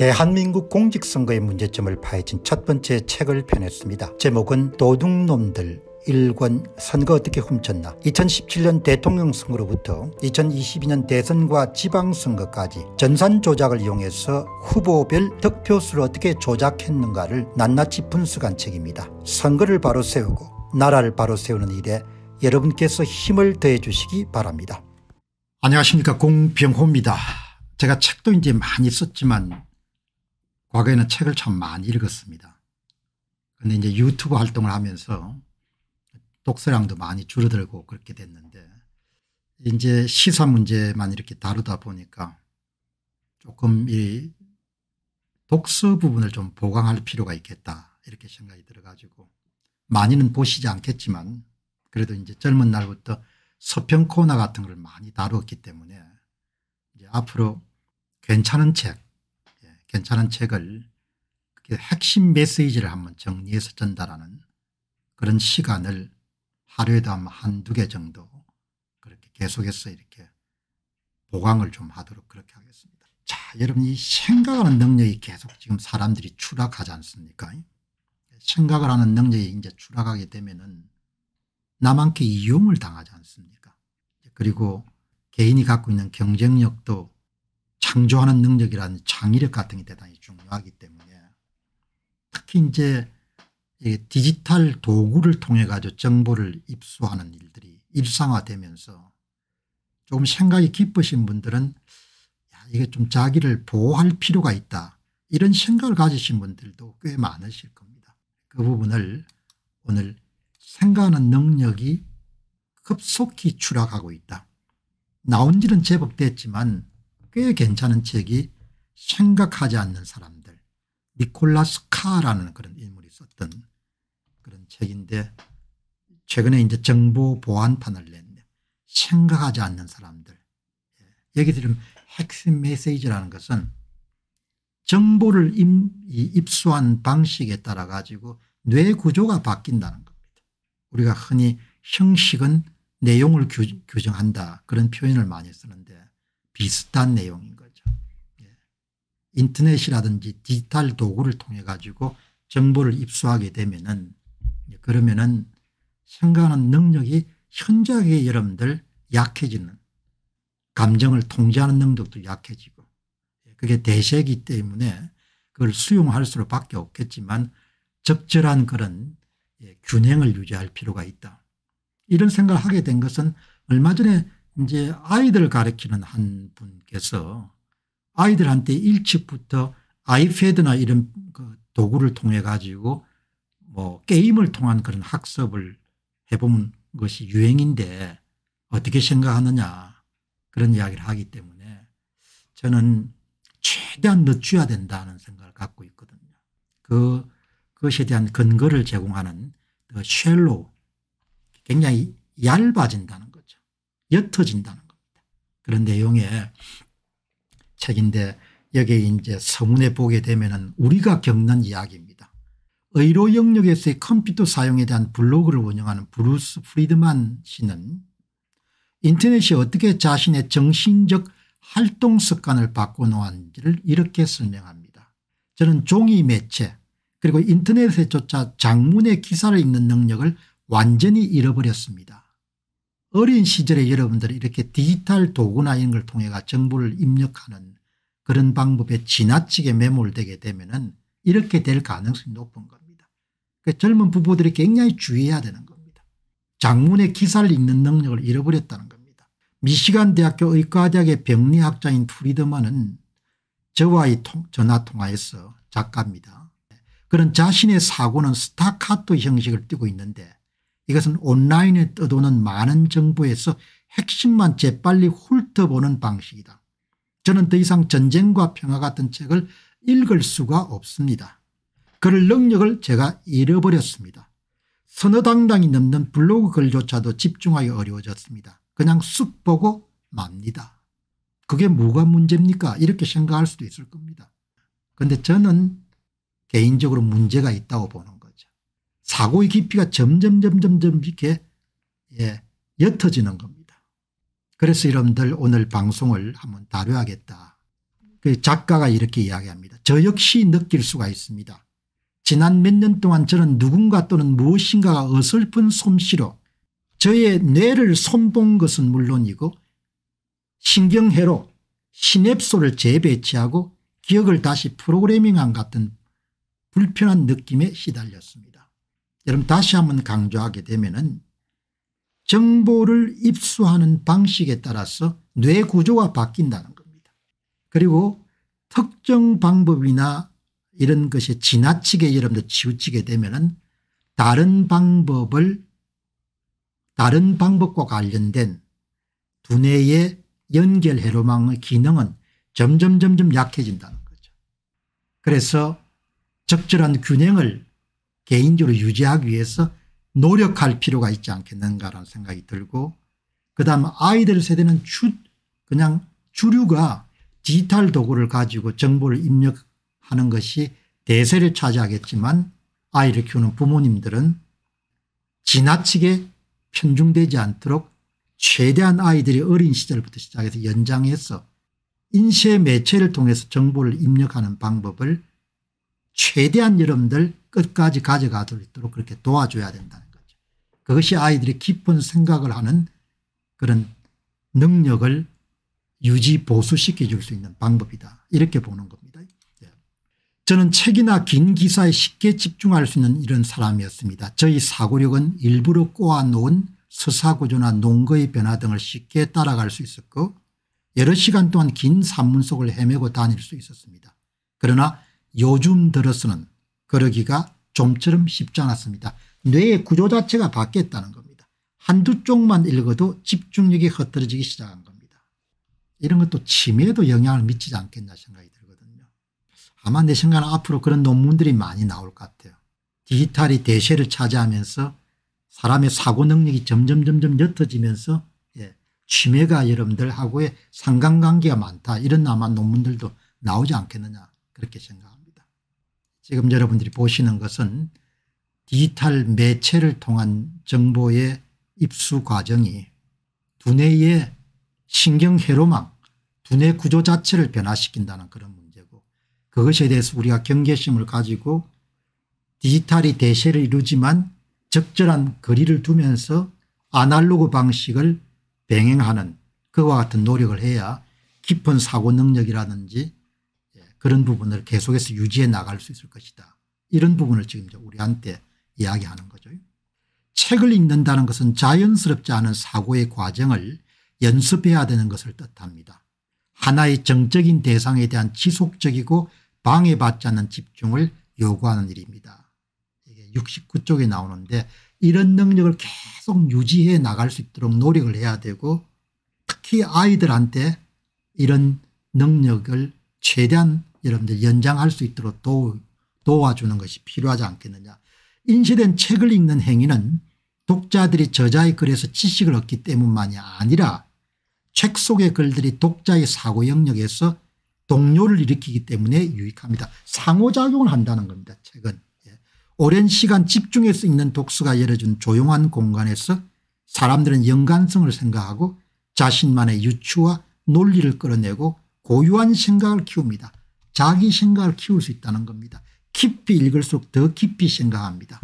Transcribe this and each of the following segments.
대한민국 공직선거의 문제점을 파헤친 첫 번째 책을 펴냈습니다. 제목은 도둑놈들 1권 선거 어떻게 훔쳤나. 2017년 대통령 선거로부터 2022년 대선과 지방선거까지 전산 조작을 이용해서 후보별 득표수를 어떻게 조작했는가를 낱낱이 분석한 책입니다. 선거를 바로 세우고 나라를 바로 세우는 일에 여러분께서 힘을 더해 주시기 바랍니다. 안녕하십니까, 공병호입니다. 제가 책도 이제 많이 썼지만 과거에는 책을 참 많이 읽었습니다. 그런데 이제 유튜브 활동을 하면서 독서량도 많이 줄어들고 그렇게 됐는데, 이제 시사 문제만 이렇게 다루다 보니까 조금 이 독서 부분을 좀 보강할 필요가 있겠다, 이렇게 생각이 들어 가지고, 많이는 보시지 않겠지만 그래도 이제 젊은 날부터 서평 코너 같은 걸 많이 다루었기 때문에 이제 앞으로 괜찮은 책을 핵심 메시지를 한번 정리해서 전달하는 그런 시간을 하루에도 한두 개 정도 그렇게 계속해서 이렇게 보강을 좀 하도록 그렇게 하겠습니다. 자, 여러분, 이 생각하는 능력이 계속 지금 사람들이 추락하지 않습니까? 생각을 하는 능력이 이제 추락하게 되면은 남한테 이용을 당하지 않습니까? 그리고 개인이 갖고 있는 경쟁력도 창조하는 능력이라는 창의력 같은 게 대단히 중요하기 때문에, 특히 이제 디지털 도구를 통해 가지고 정보를 입수하는 일들이 일상화되면서 조금 생각이 깊으신 분들은 이게 좀 자기를 보호할 필요가 있다, 이런 생각을 가지신 분들도 꽤 많으실 겁니다. 그 부분을 오늘 생각하는 능력이 급속히 추락하고 있다, 나온 지는 제법 됐지만 꽤 괜찮은 책이 생각하지 않는 사람들, 니콜라스 카라는 그런 인물이 썼던 그런 책인데, 최근에 이제 정보 보안판을 냈네. 생각하지 않는 사람들. 여기 들으면 핵심 메시지라는 것은 정보를 입수한 방식에 따라 가지고 뇌 구조가 바뀐다는 겁니다. 우리가 흔히 형식은 내용을 규정한다, 그런 표현을 많이 쓰는데 비슷한 내용인 거죠. 인터넷이라든지 디지털 도구를 통해 가지고 정보를 입수하게 되면은, 그러면은 생각하는 능력이 현저하게 여러분들 약해지는, 감정을 통제하는 능력도 약해지고, 그게 대세이기 때문에 그걸 수용할 수밖에 없겠지만 적절한 그런 균형을 유지할 필요가 있다, 이런 생각을 하게 된 것은 얼마 전에 이제 아이들을 가르치는 한 분께서 아이들한테 일찍부터 아이패드나 이런 그 도구를 통해 가지고 뭐 게임을 통한 그런 학습을 해보는 것이 유행인데 어떻게 생각하느냐, 그런 이야기를 하기 때문에 저는 최대한 늦춰야 된다는 생각을 갖고 있거든요. 그것에 대한 근거를 제공하는 그 쉘로, 굉장히 얇아진다는 거죠. 옅어진다는 겁니다. 그런 내용의 책인데, 여기에 이제 서문에 보게 되면은 우리가 겪는 이야기입니다. 의료 영역에서의 컴퓨터 사용에 대한 블로그를 운영하는 브루스 프리드만 씨는 인터넷이 어떻게 자신의 정신적 활동 습관을 바꿔놓았는지를 이렇게 설명합니다. 저는 종이 매체 그리고 인터넷에조차 장문의 기사를 읽는 능력을 완전히 잃어버렸습니다. 어린 시절에 여러분들이 이렇게 디지털 도구나 이런 걸 통해 정보를 입력하는 그런 방법에 지나치게 매몰되게 되면은 이렇게 될 가능성이 높은 겁니다. 그러니까 젊은 부부들이 굉장히 주의해야 되는 겁니다. 장문의 기사를 읽는 능력을 잃어버렸다는 겁니다. 미시간 대학교 의과대학의 병리학자인 프리드먼은 저와의 전화통화에서, 작가입니다, 그런 자신의 사고는 스타카토 형식을 띠고 있는데 이것은 온라인에 떠도는 많은 정보에서 핵심만 재빨리 훑어보는 방식이다. 저는 더 이상 전쟁과 평화 같은 책을 읽을 수가 없습니다. 그럴 능력을 제가 잃어버렸습니다. 서너 당당히 넘는 블로그 글조차도 집중하기 어려워졌습니다. 그냥 쑥 보고 맙니다. 그게 뭐가 문제입니까? 이렇게 생각할 수도 있을 겁니다. 그런데 저는 개인적으로 문제가 있다고 보는 거죠. 사고의 깊이가 점점 이렇게 옅어지는 겁니다. 그래서 여러분들 오늘 방송을 한번 다뤄야겠다, 그 작가가 이렇게 이야기합니다. 저 역시 느낄 수가 있습니다. 지난 몇 년 동안 저는 누군가 또는 무엇인가가 어설픈 솜씨로 저의 뇌를 손본 것은 물론이고 신경회로 시냅소를 재배치하고 기억을 다시 프로그래밍한 같은 불편한 느낌에 시달렸습니다. 여러분 다시 한번 강조하게 되면은 정보를 입수하는 방식에 따라서 뇌 구조가 바뀐다는 겁니다. 그리고 특정 방법이나 이런 것이 지나치게 여러분들 치우치게 되면은 다른 방법과 관련된 두뇌의 연결 회로망의 기능은 점점 약해진다는 거죠. 그래서 적절한 균형을 개인적으로 유지하기 위해서 노력할 필요가 있지 않겠는가라는 생각이 들고, 그다음 아이들 세대는 그냥 주류가 디지털 도구를 가지고 정보를 입력하는 것이 대세를 차지하겠지만 아이를 키우는 부모님들은 지나치게 편중되지 않도록 최대한 아이들이 어린 시절부터 시작해서 연장해서 인쇄 매체를 통해서 정보를 입력하는 방법을 최대한 여러분들 끝까지 가져갈 수 있도록 그렇게 도와줘야 된다는 거죠. 그것이 아이들이 깊은 생각을 하는 그런 능력을 유지 보수시켜 줄 수 있는 방법이다, 이렇게 보는 겁니다. 저는 책이나 긴 기사에 쉽게 집중할 수 있는 이런 사람이었습니다. 저희 사고력은 일부러 꼬아놓은 서사구조나 논거의 변화 등을 쉽게 따라갈 수 있었고 여러 시간 동안 긴 산문 속을 헤매고 다닐 수 있었습니다. 그러나 요즘 들어서는 그러기가 좀처럼 쉽지 않았습니다. 뇌의 구조 자체가 바뀌었다는 겁니다. 한두 쪽만 읽어도 집중력이 흩어지기 시작한 겁니다. 이런 것도 치매에도 영향을 미치지 않겠나 생각이 들거든요. 아마 내 생각은 앞으로 그런 논문들이 많이 나올 것 같아요. 디지털이 대세를 차지하면서 사람의 사고 능력이 점점 옅어지면서 치매가 여러분들하고의 상관관계가 많다, 이런 아마 논문들도 나오지 않겠느냐 그렇게 생각합니다. 지금 여러분들이 보시는 것은 디지털 매체를 통한 정보의 입수 과정이 두뇌의 신경회로망, 두뇌 구조 자체를 변화시킨다는 그런 문제고, 그것에 대해서 우리가 경계심을 가지고 디지털이 대세를 이루지만 적절한 거리를 두면서 아날로그 방식을 병행하는 그와 같은 노력을 해야 깊은 사고 능력이라든지 그런 부분을 계속해서 유지해 나갈 수 있을 것이다, 이런 부분을 지금 우리한테 이야기하는 거죠. 책을 읽는다는 것은 자연스럽지 않은 사고의 과정을 연습해야 되는 것을 뜻합니다. 하나의 정적인 대상에 대한 지속적이고 방해받지 않는 집중을 요구하는 일입니다. 이게 69쪽에 나오는데 이런 능력을 계속 유지해 나갈 수 있도록 노력을 해야 되고, 특히 아이들한테 이런 능력을 최대한 여러분들 연장할 수 있도록 도와주는 것이 필요하지 않겠느냐. 인쇄된 책을 읽는 행위는 독자들이 저자의 글에서 지식을 얻기 때문만이 아니라 책 속의 글들이 독자의 사고 영역에서 동요를 일으키기 때문에 유익합니다. 상호작용을 한다는 겁니다. 책은. 오랜 시간 집중해서 읽는 독서가 열어준 조용한 공간에서 사람들은 연관성을 생각하고 자신만의 유추와 논리를 끌어내고 고유한 생각을 키웁니다. 자기 생각을 키울 수 있다는 겁니다. 깊이 읽을수록 더 깊이 생각합니다.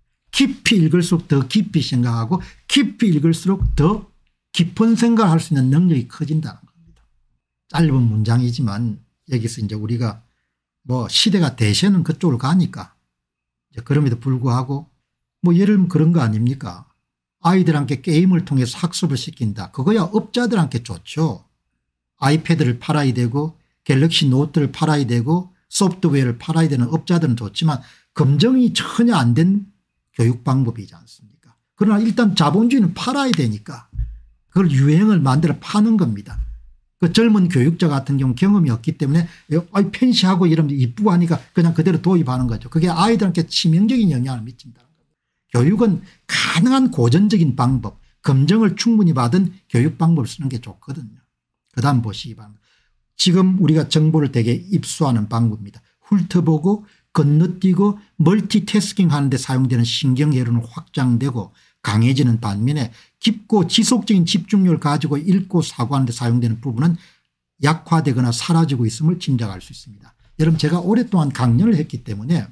깊이 읽을수록 더 깊이 생각하고 깊이 읽을수록 더 깊은 생각을 할 수 있는 능력이 커진다는 겁니다. 짧은 문장이지만 여기서 이제 우리가 뭐 시대가 대세는 그쪽으로 가니까 그럼에도 불구하고 뭐 예를 들면 그런 거 아닙니까? 아이들한테 게임을 통해서 학습을 시킨다. 그거야 업자들한테 좋죠. 아이패드를 팔아야 되고 갤럭시 노트를 팔아야 되고 소프트웨어를 팔아야 되는 업자들은 좋지만 검증이 전혀 안 된 교육 방법이지 않습니까? 그러나 일단 자본주의는 팔아야 되니까 그걸 유행을 만들어 파는 겁니다. 그 젊은 교육자 같은 경우 경험이 없기 때문에 펜시하고 이러면 이쁘고 하니까 그냥 그대로 도입하는 거죠. 그게 아이들한테 치명적인 영향을 미친다는 겁니다. 교육은 가능한 고전적인 방법, 검증을 충분히 받은 교육 방법을 쓰는 게 좋거든요. 그다음 보시기 바랍니다. 지금 우리가 정보를 되게 입수하는 방법입니다. 훑어보고 건너뛰고 멀티태스킹 하는데 사용되는 신경회로는 확장되고 강해지는 반면에 깊고 지속적인 집중력을 가지고 읽고 사고하는 데 사용되는 부분은 약화되거나 사라지고 있음을 짐작할 수 있습니다. 여러분 제가 오랫동안 강연을 했기 때문에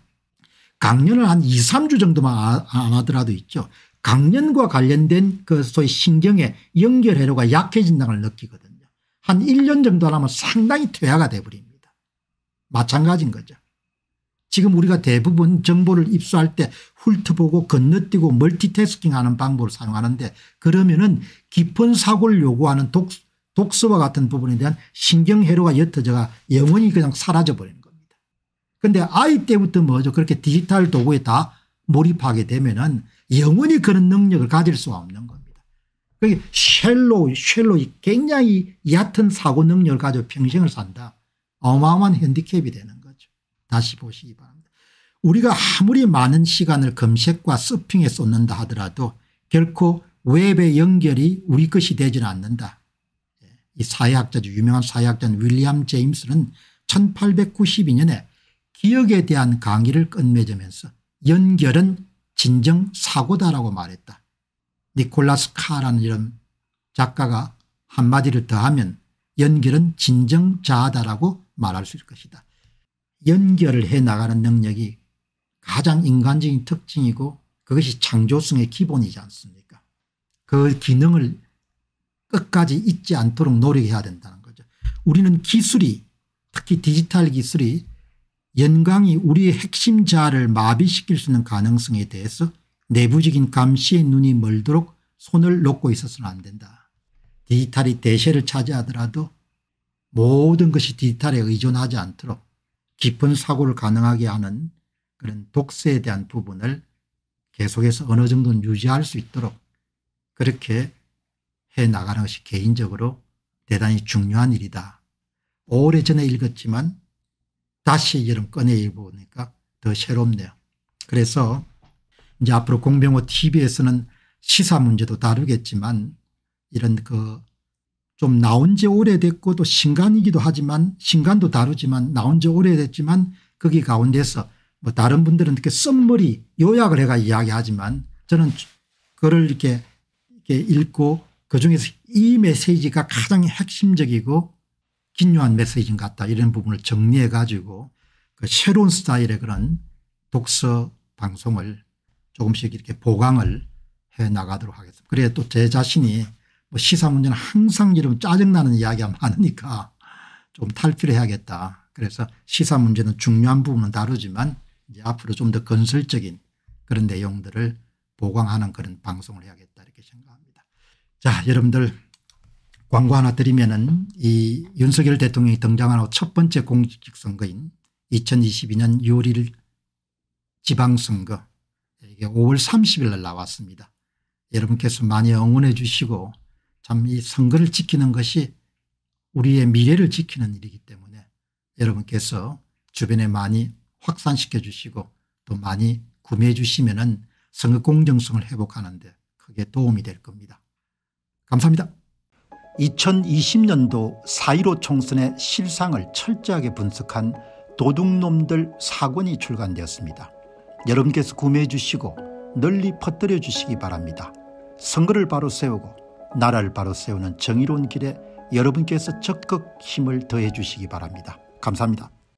강연을 한 2, 3주 정도만 안 하더라도 있죠. 강연과 관련된 그 소위 신경의 연결회로가 약해진다는 걸 느끼거든요. 한 1년 정도 하면 상당히 퇴화가 돼버립니다. 마찬가지인 거죠. 지금 우리가 대부분 정보를 입수할 때 훑어보고 건너뛰고 멀티태스킹하는 방법을 사용하는데 그러면은 깊은 사고를 요구하는 독서와 같은 부분에 대한 신경회로가 옅어져가 영원히 그냥 사라져버리는 겁니다. 그런데 아이 때부터 뭐죠. 그렇게 디지털 도구에 다 몰입하게 되면은 영원히 그런 능력을 가질 수가 없는 겁니다. 그게 쉘로 굉장히 얕은 사고 능력을 가지고 평생을 산다. 어마어마한 핸디캡이 되는 거죠. 다시 보시기 바랍니다. 우리가 아무리 많은 시간을 검색과 서핑에 쏟는다 하더라도 결코 웹의 연결이 우리 것이 되지는 않는다. 이 사회학자죠. 유명한 사회학자인 윌리엄 제임스는 1892년에 기억에 대한 강의를 끝맺으면서 연결은 진정 사고다라고 말했다. 니콜라스 카라는 이런 작가가 한마디를 더하면 연결은 진정 자아다라고 말할 수 있을 것이다. 연결을 해나가는 능력이 가장 인간적인 특징이고 그것이 창조성의 기본이지 않습니까? 그 기능을 끝까지 잊지 않도록 노력해야 된다는 거죠. 우리는 기술이 특히 디지털 기술이 연강이 우리의 핵심 자아를 마비시킬 수 있는 가능성에 대해서 내부적인 감시의 눈이 멀도록 손을 놓고 있어서는 안 된다. 디지털이 대세를 차지하더라도 모든 것이 디지털에 의존하지 않도록 깊은 사고를 가능하게 하는 그런 독서에 대한 부분을 계속해서 어느 정도는 유지할 수 있도록 그렇게 해나가는 것이 개인적으로 대단히 중요한 일이다. 오래전에 읽었지만 다시 여러분 꺼내 읽어보니까 더 새롭네요. 그래서 이제 앞으로 공병호 TV에서는 시사 문제도 다루겠지만 이런 좀 나온 지 오래됐고 또 신간이기도 하지만 신간도 다루지만 나온 지 오래됐지만 거기 가운데서 뭐 다른 분들은 이렇게 썸머리 요약을 해가 이야기하지만 저는 그걸 이렇게 읽고 그중에서 이 메시지가 가장 핵심적이고 긴요한 메시지인 것 같다 이런 부분을 정리해 가지고 그 새로운 스타일의 그런 독서 방송을 조금씩 이렇게 보강을 해 나가도록 하겠습니다. 그래야 또 제 자신이 뭐 시사 문제는 항상 이런 짜증나는 이야기가 많으니까 좀 탈피를 해야겠다. 그래서 시사 문제는 중요한 부분은 다루지만 이제 앞으로 좀 더 건설적인 그런 내용들을 보강하는 그런 방송을 해야겠다 이렇게 생각합니다. 자, 여러분들 광고 하나 드리면은 이 윤석열 대통령이 등장하는 첫 번째 공식 선거인 2022년 6월 1일 지방선거 이게 5월 30일 날 나왔습니다. 여러분께서 많이 응원해 주시고 참 이 선거를 지키는 것이 우리의 미래를 지키는 일이기 때문에 여러분께서 주변에 많이 확산시켜 주시고 또 많이 구매해 주시면은 선거 공정성을 회복하는 데 크게 도움이 될 겁니다. 감사합니다. 2020년도 4.15 총선의 실상을 철저하게 분석한 도둑놈들 4권이 출간되었습니다. 여러분께서 구매해 주시고 널리 퍼뜨려 주시기 바랍니다. 선거를 바로 세우고 나라를 바로 세우는 정의로운 길에 여러분께서 적극 힘을 더해 주시기 바랍니다. 감사합니다.